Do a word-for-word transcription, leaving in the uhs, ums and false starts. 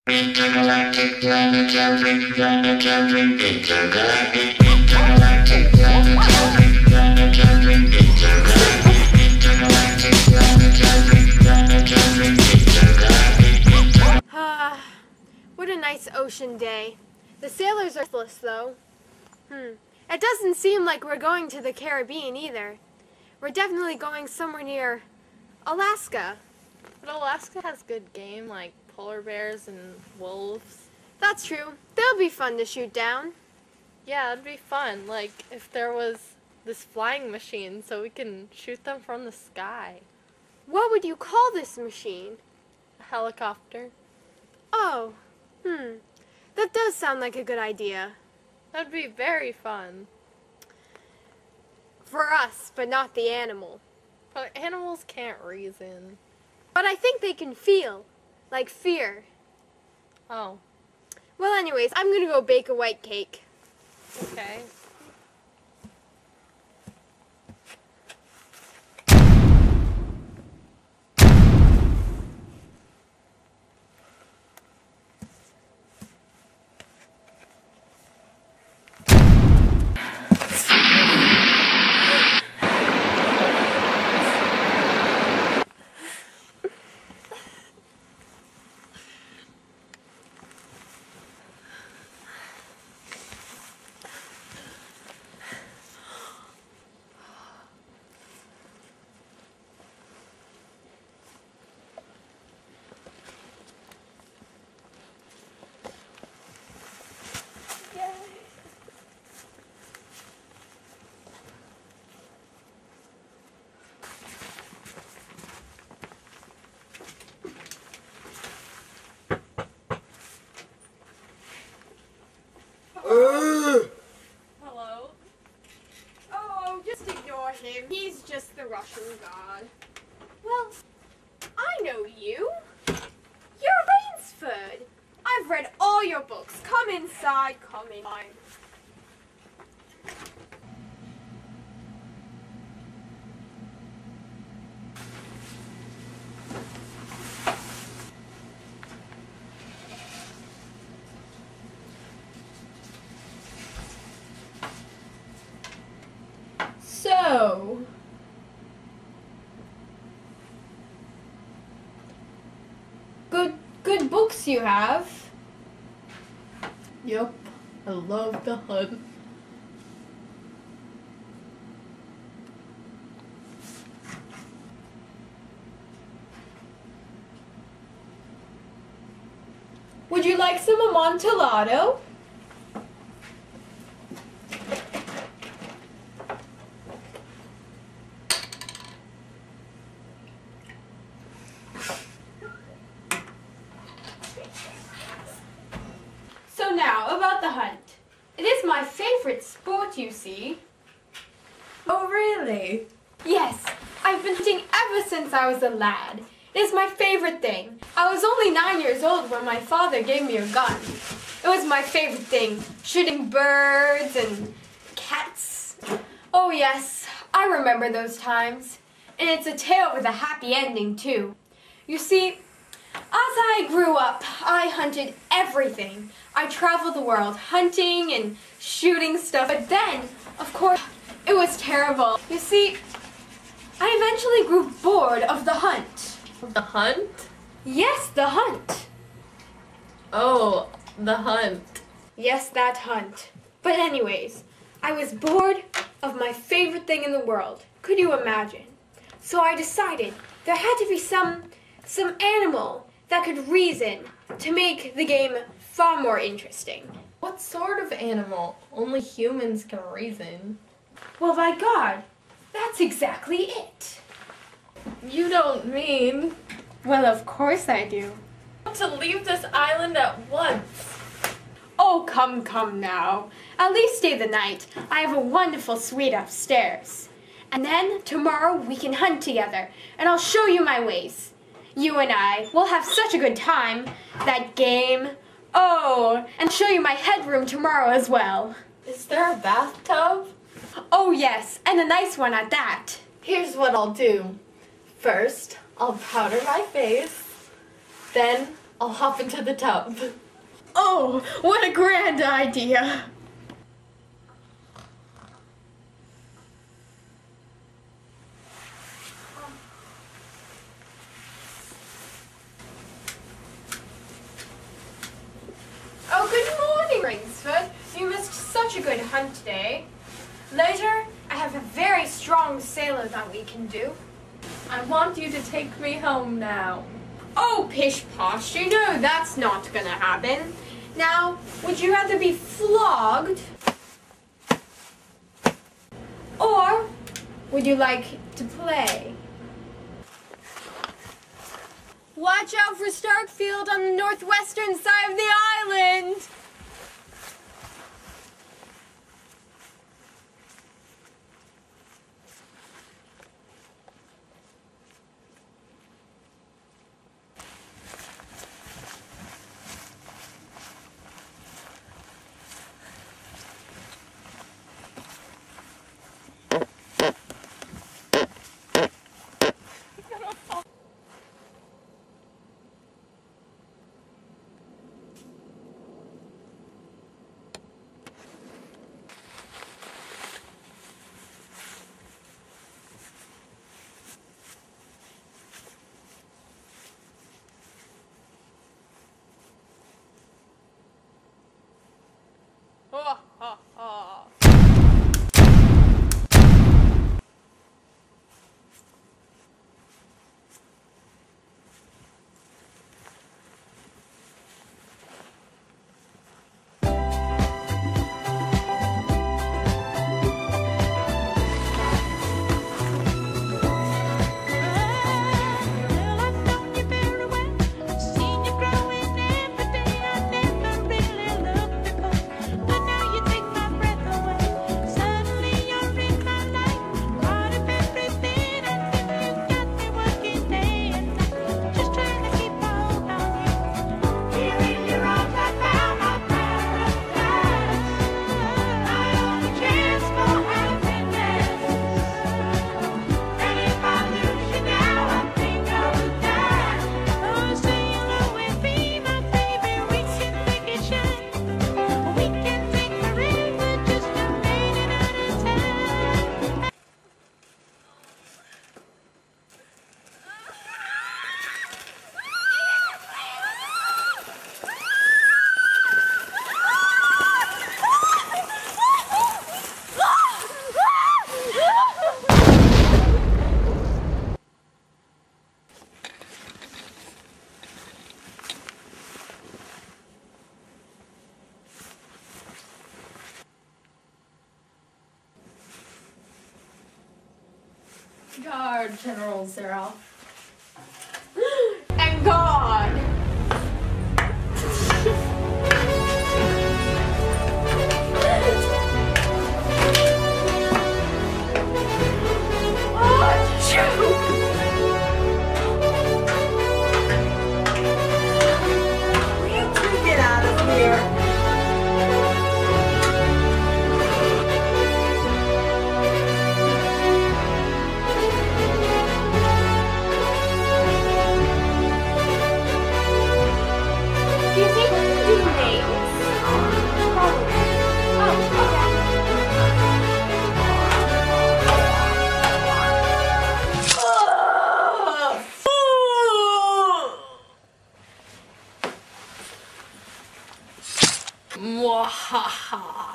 Intergalactic planetary, planetary, intergalactic, intergalactic, planetary, planetary, intergalactic, intergalactic, planetary, planetary, intergalactic. Ah, what a nice ocean day. The sailors are restless, though. Hmm. It doesn't seem like we're going to the Caribbean either. We're definitely going somewhere near Alaska. But Alaska has good game, like polar bears and wolves. That's true. They'll be fun to shoot down. Yeah, it'd be fun, like if there was this flying machine so we can shoot them from the sky. What would you call this machine? A helicopter. Oh, hmm. That does sound like a good idea. That'd be very fun. For us, but not the animal. But animals can't reason. But I think they can feel. Like fear. Oh, Well, anyways, I'm gonna go bake a white cake. okay. Hello? Oh, just ignore him. He's just the Russian god. Well, I know you. You're Rainsford. I've read all your books. Come inside, come inside. So, good good books you have. Yup, I love the hunt. Would you like some Amantillado? So now, about the hunt. It is my favorite sport, you see. Oh, really? Yes, I've been hunting ever since I was a lad. It is my favorite thing. I was only nine years old when my father gave me a gun. It was my favorite thing, shooting birds and cats. Oh yes, I remember those times. And it's a tale with a happy ending too. You see, as I grew up, I hunted everything. I traveled the world hunting and shooting stuff. But then, of course, it was terrible. You see, I eventually grew bored of the hunt. The hunt? Yes, the hunt. Oh, the hunt. Yes, that hunt. But anyways, I was bored of my favorite thing in the world. Could you imagine? So I decided there had to be some some animal that could reason to make the game far more interesting. What sort of animal? Only humans can reason. Well, by God, that's exactly it. You don't mean Well, of course I do. to leave this island at once. Oh, come, come now. At least stay the night. I have a wonderful suite upstairs. And then tomorrow we can hunt together, and I'll show you my ways. You and I will have such a good time. That game. Oh, and show you my headroom tomorrow as well. Is there a bathtub? Oh yes, and a nice one at that. Here's what I'll do. First, I'll powder my face. Then I'll hop into the tub. Oh, what a grand idea! Oh, good morning, Ringsford. You missed such a good hunt today. Later, I have a very strong sailor that we can do. I want you to take me home now. Oh, pish posh, you know that's not gonna happen. Now, would you rather be flogged? Or would you like to play? Watch out for Starkfield on the northwestern side of the island! Ha ha ha. Guard, General Weatherall. And God! Oh, shoot! You two get out of here! Do you think we can do names? Probably. Oh, okay. Mwahaha.